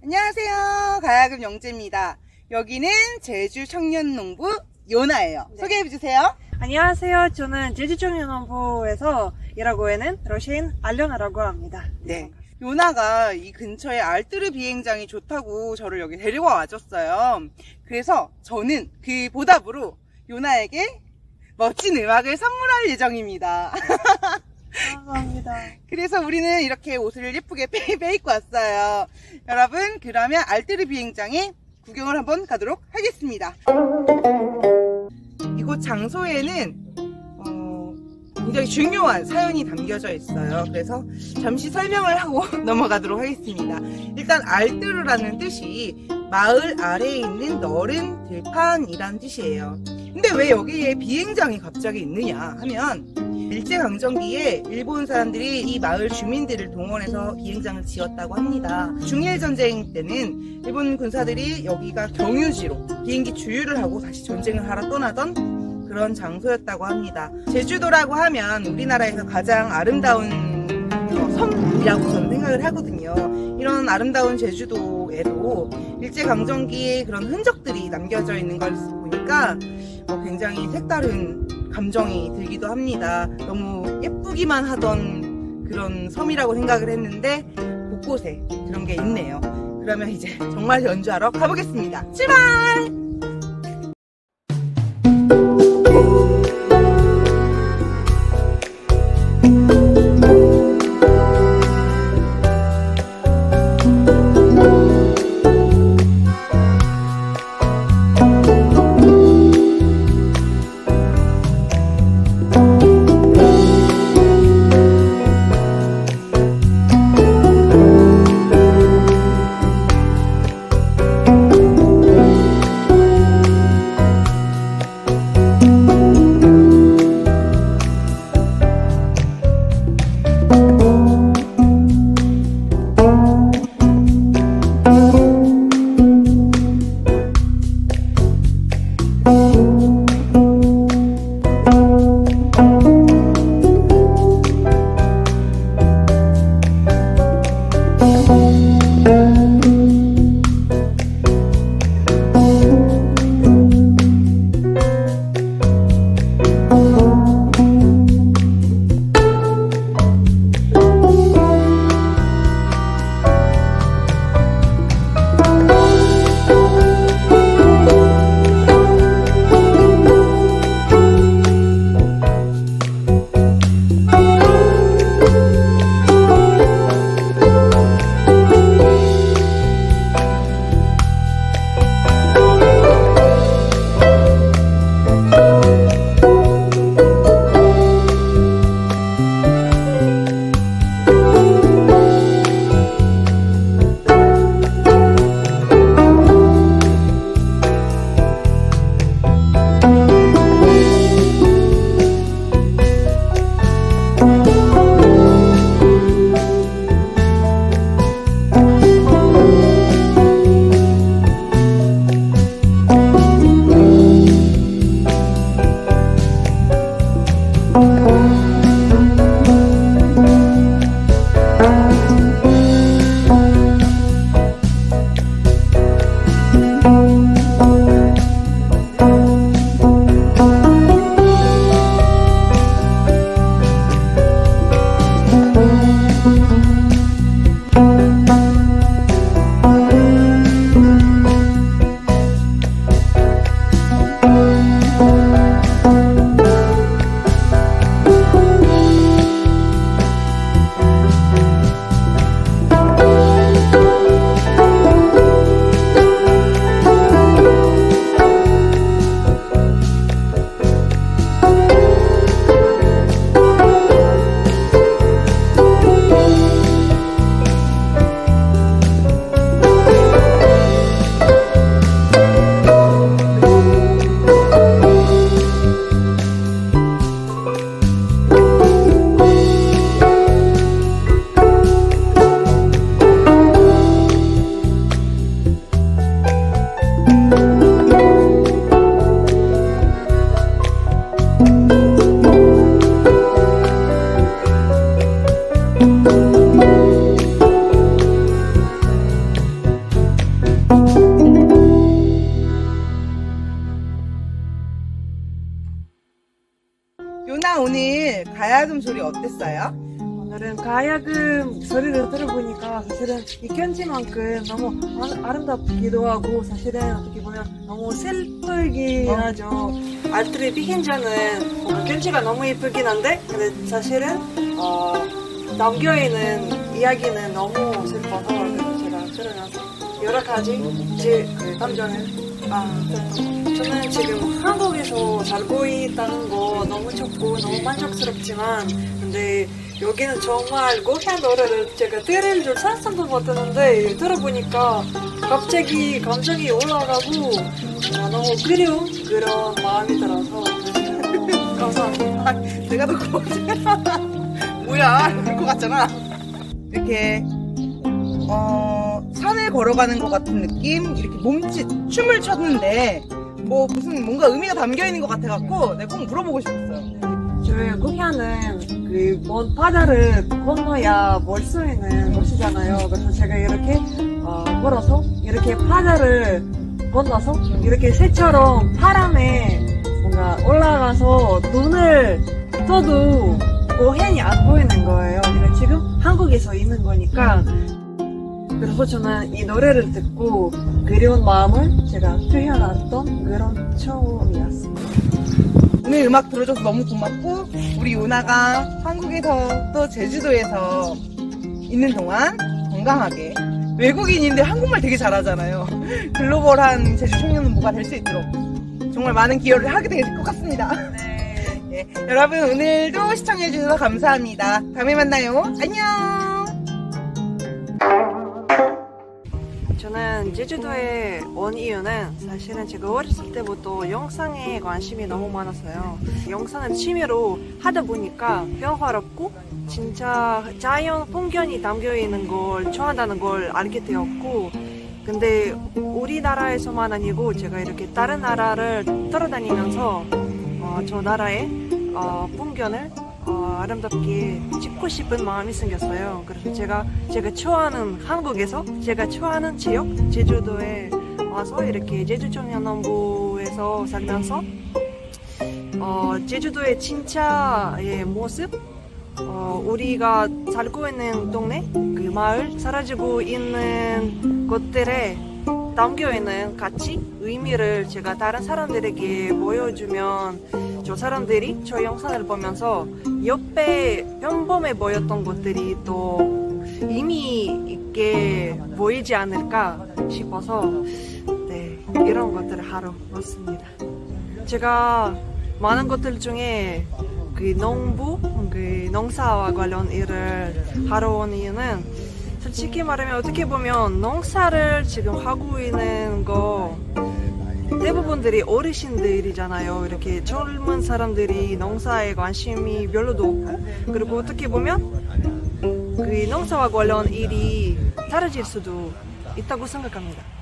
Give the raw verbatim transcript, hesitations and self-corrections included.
안녕하세요. 가야금 영재입니다. 여기는 제주 청년농부 요나예요. 네. 소개해주세요. 안녕하세요. 저는 제주 청년농부에서 일하고 있는 러시인 알려나라고 합니다. 네. 요나가 이 근처에 알뜨르 비행장이 좋다고 저를 여기 데리고 와줬어요. 그래서 저는 그 보답으로 요나에게 멋진 음악을 선물할 예정입니다. 감사합니다. 그래서 우리는 이렇게 옷을 예쁘게 빼입고 왔어요. 여러분, 그러면 알뜨르 비행장에 구경을 한번 가도록 하겠습니다. 이곳 장소에는 어, 굉장히 중요한 사연이 담겨져 있어요. 그래서 잠시 설명을 하고 넘어가도록 하겠습니다. 일단 알뜨르라는 뜻이 마을 아래에 있는 너른 들판이란 뜻이에요. 근데 왜 여기에 비행장이 갑자기 있느냐 하면 일제강점기에 일본 사람들이 이 마을 주민들을 동원해서 비행장을 지었다고 합니다. 중일전쟁 때는 일본 군사들이 여기가 경유지로 비행기 주유를 하고 다시 전쟁을 하러 떠나던 그런 장소였다고 합니다. 제주도라고 하면 우리나라에서 가장 아름다운 섬이라고 저는 생각을 하거든요. 이런 아름다운 제주도에도 일제강점기의 그런 흔적들이 남겨져 있는 걸 보니까 굉장히 색다른 감정이 들기도 합니다. 너무 예쁘기만 하던 그런 섬이라고 생각을 했는데 곳곳에 그런 게 있네요. 그러면 이제 정말 연주하러 가보겠습니다. 출발! 오늘 가야금 소리 어땠어요? 오늘은 가야금 소리를 들어보니까 사실은 이 견지만큼 너무 아, 아름답기도 하고 사실은 어떻게 보면 너무 슬프긴 어? 하죠. 알뜰의 비행자는 어, 견지가 너무 예쁘긴 한데 근데 사실은 어, 남겨있는 이야기는 너무 슬퍼서 그래서 제가 들으면서 여러 가지 제 그 감정을 아, 저는 지금 한국에서 살고 있다는 거 너무 좋고 너무 만족스럽지만 근데 여기는 정말 고향 노래를 제가 들을 줄 상상도 못했는데 들어보니까 갑자기 감정이 올라가고 아, 너무 그리운 그런 마음이 들어서 너무 감사합니다. 아, 내가 더 고맙잖아. 뭐야, 그럴 것 같잖아. 이렇게 어, 산을 걸어가는 것 같은 느낌? 이렇게 몸짓, 춤을 췄는데 뭐 무슨 뭔가 의미가 담겨 있는 것 같아갖고 내가 꼭 물어보고 싶었어요. 저희 고향은 그 먼 바다를 건너야 볼 수 있는 곳이잖아요. 그래서 제가 이렇게 어, 걸어서 이렇게 바다를 건너서 이렇게 새처럼 바람에 뭔가 올라가서 눈을 떠도 고향이 안 보이는 거예요. 내가 지금 한국에서 있는 거니까. 그래서 저는 이 노래를 듣고 그리운 마음을 제가 표현했던 그런 처음이었습니다. 오늘 음악 들어줘서 너무 고맙고 우리 요나가 한국에서 또 제주도에서 있는 동안 건강하게 외국인인데 한국말 되게 잘하잖아요. 글로벌한 제주 청년은 뭐가 될 수 있도록 정말 많은 기여를 하게 될 것 같습니다. 네. 네, 여러분 오늘도 시청해주셔서 감사합니다. 다음에 만나요. 안녕. 저는 제주도에 온 이유는 사실은 제가 어렸을 때부터 영상에 관심이 너무 많았어요. 영상을 취미로 하다 보니까 평화롭고 진짜 자연 풍경이 담겨 있는 걸 좋아한다는 걸 알게 되었고 근데 우리나라에서만 아니고 제가 이렇게 다른 나라를 돌아다니면서 어, 저 나라의 어, 풍경을 어, 아름답게 찍고 싶은 마음이 생겼어요. 그래서 제가 제가 좋아하는 한국에서 제가 좋아하는 지역 제주도에 와서 이렇게 제주청년농부에서 살면서 어, 제주도의 진짜의 모습, 어, 우리가 살고 있는 동네, 그 마을, 사라지고 있는 곳들에 담겨있는 가치, 의미를 제가 다른 사람들에게 보여주면 저 사람들이 저 영상을 보면서 옆에 평범해 보였던 것들이 또 의미 있게 보이지 않을까 싶어서 네, 이런 것들을 하러 왔습니다. 제가 많은 것들 중에 그 농부, 그 농사와 관련 일을 하러 온 이유는 솔직히 말하면 어떻게 보면 농사를 지금 하고 있는 거 대부분들이 어르신들이잖아요. 이렇게 젊은 사람들이 농사에 관심이 별로도 없고 그리고 어떻게 보면 그 농사와 관련 일이 사라질 수도 있다고 생각합니다.